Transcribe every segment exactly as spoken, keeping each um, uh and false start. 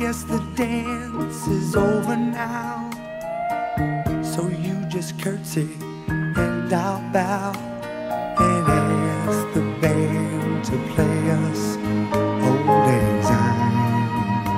guess the dance is over now, so you just curtsy and I'll bow and ask the band to play us Old Lang Syne.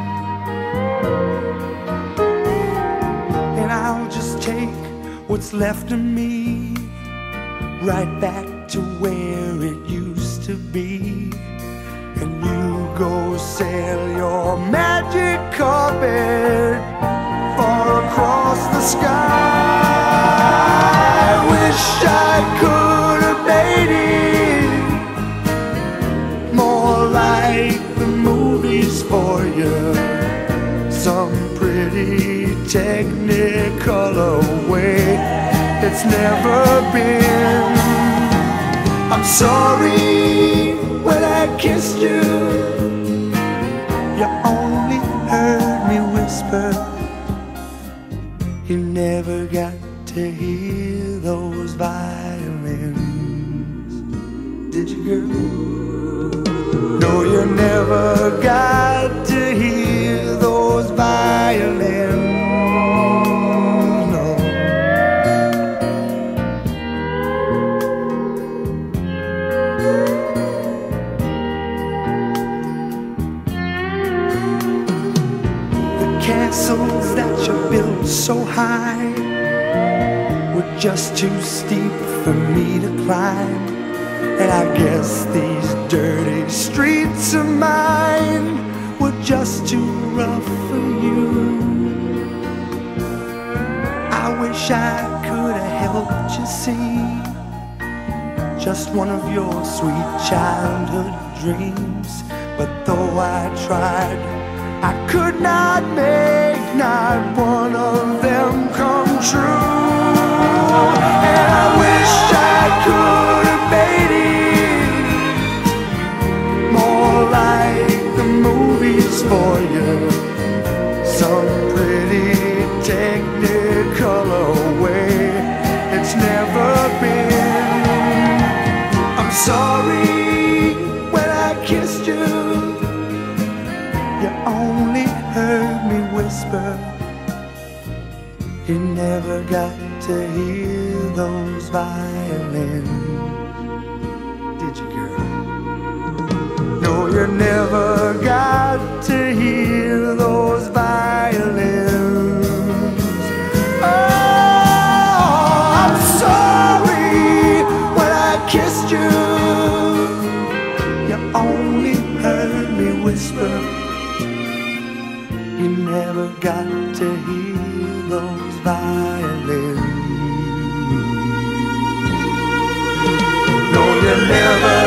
And I'll just take what's left of me right back to where it used to be, and you go sail your magic carpet far across the sky. I wish I could have made it more like the movies for you, some pretty technicolor way it's never been. I'm sorry when I kissed you, you only heard me whisper. You never got to hear those violins, did you, girl? No, you never got to hear those violins. Castles that you built so high were just too steep for me to climb, and I guess these dirty streets of mine were just too rough for you. I wish I could have helped you see just one of your sweet childhood dreams, but though I tried, I could not make not one of them come true. And I wish I could have made it more like the movies for you, some pretty technicolor way it's never been. I'm sorry when I kissed you, you only heard me whisper. You never got to hear those violins, did you, girl? No, you never got to hear those violins. Oh, I'm sorry when I kissed you, you only heard me whisper. You never got to hear those violins. No, you never